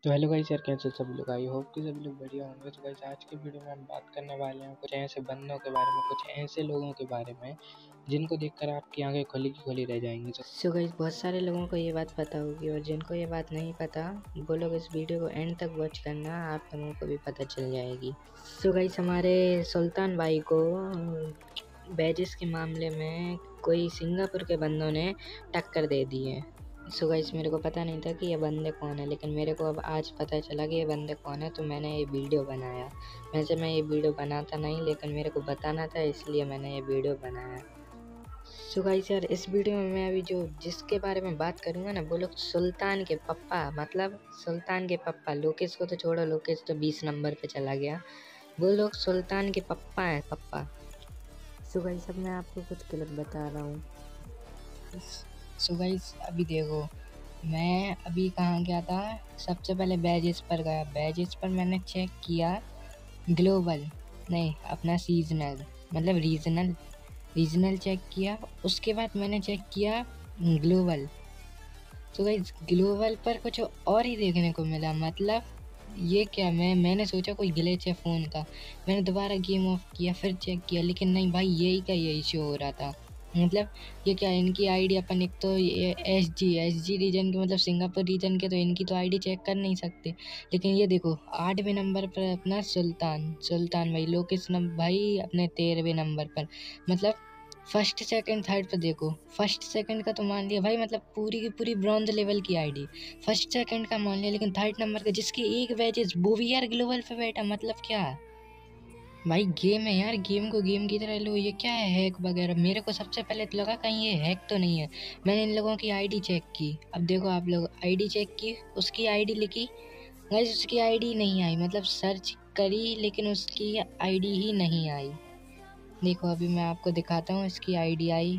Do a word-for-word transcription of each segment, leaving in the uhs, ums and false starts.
तो hello guys यार, कैसे सभी लोग। आई होप कि सभी लोग बढ़िया होंगे। तो गाइस आज की वीडियो में हम बात करने वाले हैं कुछ ऐसे बंदों के बारे में, कुछ ऐसे लोगों के बारे में जिनको देखकर आपकी आंखें खुली की खुली रह जाएंगी। सो गाइस बहुत सारे लोगों को ये बात पता होगी और जिनको ये बात नहीं पता वो लोग इस वीडियो को एंड तक वॉच करना, आप लोगों को भी पता चल जाएगी। सो गाइस हमारे सुल्तान भाई को बैजेस के मामले में कोई सिंगापुर के बंदों ने टक्कर दे दी है। सो गाइस मेरे को पता नहीं था कि ये बंदे कौन है, लेकिन मेरे को अब आज पता चला कि ये बंदे कौन है, तो मैंने ये वीडियो बनाया। वैसे मैं ये वीडियो बनाता नहीं, लेकिन मेरे को बताना था इसलिए मैंने ये वीडियो बनाया। सो गाइस यार, इस वीडियो में मैं अभी जो जिसके बारे में बात करूँगा ना, वो लोग सुल्तान के पप्पा, मतलब सुल्तान के पप्पा। लोकेश को तो छोड़ो, लोकेश तो बीस नंबर पे चला गया। वो लोग सुल्तान के पप्पा हैं, पप्पा। सो गाइस अब मैं आपको कुछ गलत बता रहा हूँ। सो गाइस अभी देखो, मैं अभी कहाँ गया था। सबसे पहले बैजेस पर गया। बैजेस पर मैंने चेक किया ग्लोबल, नहीं अपना सीजनल, मतलब रीजनल रीजनल चेक किया। उसके बाद मैंने चेक किया ग्लोबल। तो गाइस ग्लोबल पर कुछ और ही देखने को मिला। मतलब ये क्या, मैं मैंने सोचा कोई ग्लिच है फ़ोन का। मैंने दोबारा गेम ऑफ किया, फिर चेक किया, लेकिन नहीं भाई, यही का यही शो हो रहा था। मतलब ये क्या, इनकी आईडी अपन, एक तो ये S G S G region के, मतलब सिंगापुर रीजन के, तो इनकी तो आईडी चेक कर नहीं सकते। लेकिन ये देखो आठवें नंबर पर अपना सुल्तान सुल्तान भाई, लोकेश नंबर भाई अपने तेरहवें नंबर पर। मतलब फर्स्ट सेकंड थर्ड पे देखो, फर्स्ट सेकंड का तो मान लिया भाई, मतलब पूरी की पूरी ब्रॉन्ज लेवल की आईडी फर्स्ट सेकंड का मान लिया, लेकिन थर्ड नंबर का जिसकी एक बैजेस वो भी यार ग्लोबल पे बैठा। मतलब क्या भाई, गेम है यार, गेम को गेम की तरह लो। ये क्या है, हैक वगैरह? मेरे को सबसे पहले तो लगा कहीं ये हैक तो नहीं है। मैंने इन लोगों की आईडी चेक की। अब देखो आप लोग, आईडी चेक की, उसकी आईडी लिखी, गाइस उसकी आईडी नहीं आई। मतलब सर्च करी लेकिन उसकी आईडी ही नहीं आई। देखो अभी मैं आपको दिखाता हूँ, इसकी आईडी आई।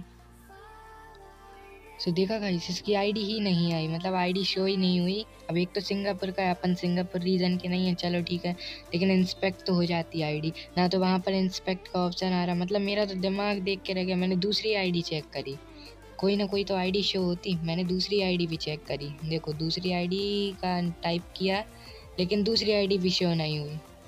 सो देखा गाइस, इसकी आईडी ही नहीं आई, मतलब आईडी शो ही नहीं हुई। अब एक तो सिंगापुर का है, अपन सिंगापुर रीजन के नहीं है, चलो ठीक है, लेकिन इंस्पेक्ट तो हो जाती है आईडी ना, तो वहाँ पर इंस्पेक्ट का ऑप्शन आ रहा। मतलब मेरा तो दिमाग देख के रह गया। मैंने दूसरी आईडी चेक करी, कोई ना कोई तो आईडी शो होती। मैंने दूसरी आईडी भी चेक करी, देखो दूसरी आईडी का टाइप किया, लेकिन दूसरी आईडी भी शो नहीं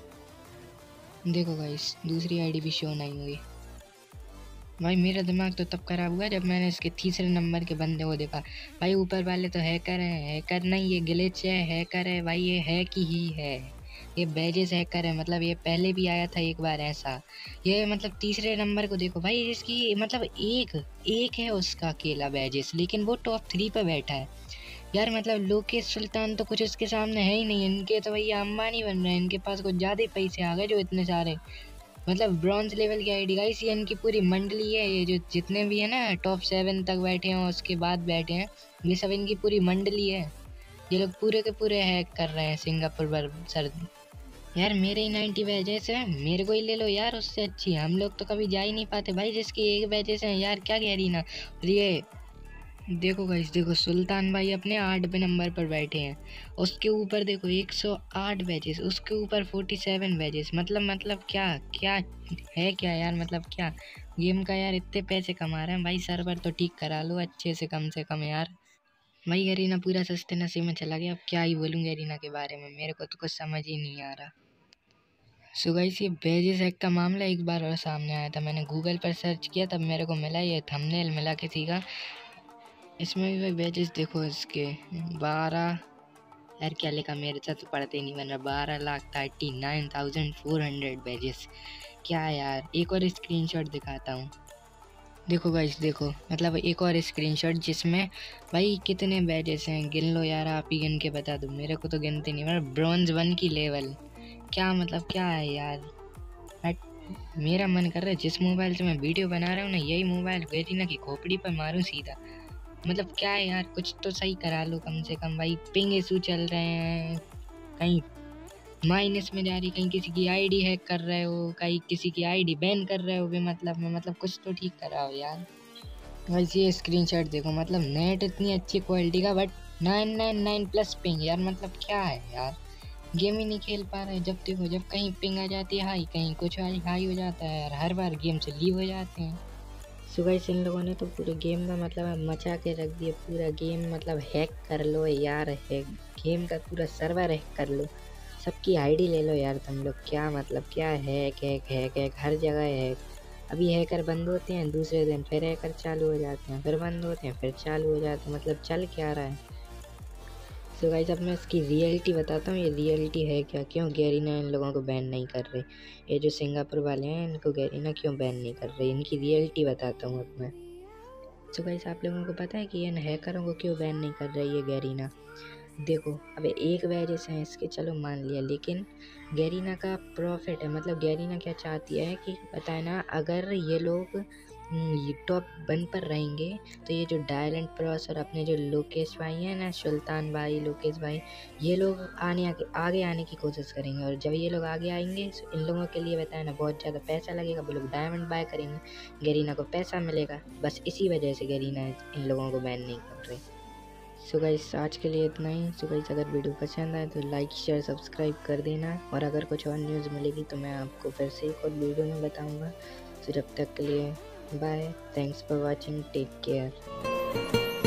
हुई। देखो गाइस, दूसरी आईडी भी शो नहीं हुई। भाई मेरा दिमाग तो तब खराब हुआ जब मैंने इसके तीसरे नंबर के बंदे को देखा। भाई ऊपर वाले तो हैकर हैं, हैकर नहीं, ये ग्लिच है, हैकर है भाई, ये हैक ही है, ये बैजेस हैकर है। मतलब ये पहले भी आया था एक बार ऐसा। ये मतलब तीसरे नंबर को देखो भाई, इसकी मतलब एक एक है उसका अकेला बैजेस, लेकिन वो टॉप थ्री पे बैठा है यार। मतलब लोकेश सुल्तान तो कुछ उसके सामने है ही नहीं। इनके तो भैया अंबानी बन रहे हैं, इनके पास कुछ ज़्यादा ही पैसे आ गए जो इतने सारे, मतलब ब्रॉन्ज लेवल की आईडी गाइस। ये इनकी पूरी मंडली है, ये जो जितने भी है ना टॉप सेवन तक बैठे हैं, उसके बाद बैठे हैं, ये सब इनकी पूरी मंडली है। ये लोग पूरे के पूरे हैक कर रहे हैं सिंगापुर पर। सर यार मेरे ही नाइन्टी बैजेस हैं, मेरे को ही ले लो यार, उससे अच्छी। हम लोग तो कभी जा ही नहीं पाते भाई, जिसकी एक बैजेस हैं यार, क्या कह रही ना। और ये देखो गाइस, देखो सुल्तान भाई अपने आठवें नंबर पर बैठे हैं। उसके ऊपर देखो एक सौ आठ बैजेस, उसके ऊपर सैंतालीस बैजेस। मतलब मतलब क्या क्या है क्या यार, मतलब क्या गेम का यार, इतने पैसे कमा रहे हैं भाई। सर्वर तो ठीक करा लो अच्छे से, कम से कम यार। भाई गरीना पूरा सस्ते नशे में चला गया। अब क्या ही बोलूँ गरीना के बारे में, मेरे को तो कुछ समझ ही नहीं आ रहा। सो गाइस, ये बैजेस हैक का मामला एक बार और सामने आया था। मैंने गूगल पर सर्च किया, तब मेरे को मिला ये थंबनेल मिला किसी का। इसमें भी भाई बैजेस देखो इसके बारह, यार क्या लिखा, मेरे साथ तो पढ़ते ही नहीं बन रहा। बारह lakh thirty nine thousand four hundred badges. क्या यार, एक और स्क्रीनशॉट दिखाता हूँ। देखो गाइस देखो, मतलब एक और स्क्रीनशॉट जिसमें भाई कितने बैजेस हैं, गिन लो यार, आप ही गिन के बता दो, मेरे को तो गिनते नहीं। मतलब ब्रॉन्ज वन की लेवल, क्या मतलब क्या है यार। मेरा मन कर रहा है जिस मोबाइल से मैं वीडियो बना रहा हूँ ना, यही मोबाइल गरीना की खोपड़ी पर मारूँ सीधा। मतलब क्या है यार, कुछ तो सही करा लो कम से कम भाई। पिंग इशू चल रहे हैं, कहीं माइनस में जा रही, कहीं किसी की आईडी हैक कर रहे हो, कहीं किसी की आईडी बैन कर रहे हो भी, मतलब में मतलब कुछ तो ठीक कराओ यार। वैसे ये स्क्रीनशॉट देखो, मतलब नेट इतनी अच्छी क्वालिटी का, but nine nine nine plus ping यार। मतलब क्या है यार, गेम ही नहीं खेल पा रहे। जब देखो, जब कहीं पिंग आ जाती है हाई, कहीं कुछ हाई हाई हो जाता है यार, हर बार गेम से लीव हो जाते हैं। सो गाइस इन लोगों ने तो पूरे गेम का मतलब मचा के रख दिया, पूरा गेम मतलब हैक कर लो यार, हैक गेम का पूरा सर्वर हैक कर लो, सबकी आईडी ले लो यार तुम लोग। क्या मतलब क्या हैक हैक हैक हैक हर जगह हैक। अभी हैकर बंद होते हैं, दूसरे दिन फिर हैकर चालू हो जाते हैं, फिर बंद होते हैं, फिर चालू हो जाते हैं, मतलब चल क्या रहा है। सो गाइस अब मैं इसकी रियलिटी बताता हूँ, ये रियलिटी है क्या, क्यों गैरीना इन लोगों को बैन नहीं कर रही। ये जो सिंगापुर वाले हैं इनको गैरीना क्यों बैन नहीं कर रही, इनकी रियलिटी बताता हूँ अब मैं। सो गाइस आप लोगों को पता है कि इन हैकरों को क्यों बैन नहीं कर रही है गैरीना। देखो अब एक वजह से है इसके, चलो मान लिया, लेकिन गैरीना का प्रॉफिट है, मतलब गैरीना क्या चाहती है कि पता है ना, अगर ये लोग ये टॉप वन पर रहेंगे तो ये जो डायलेंट प्रॉस और अपने जो लोकेश भाई हैं ना, सुल्तान भाई, लोकेश भाई, ये लोग आने आगे आगे आने की कोशिश करेंगे। और जब ये लोग आगे आएंगे तो इन लोगों के लिए बताया ना बहुत ज़्यादा पैसा लगेगा, वो लोग डायमंड बाय करेंगे, गैरीना को पैसा मिलेगा। बस इसी वजह से गैरीना इन लोगों को बैन नहीं कर रही। सो गाइस आज के लिए इतना ही। सो गाइस अगर वीडियो पसंद आए तो लाइक शेयर सब्सक्राइब कर देना, और अगर कुछ और न्यूज़ मिलेगी तो मैं आपको फिर से एक और वीडियो में बताऊंगा। तो जब तक के लिए bye, thanks for watching, take care.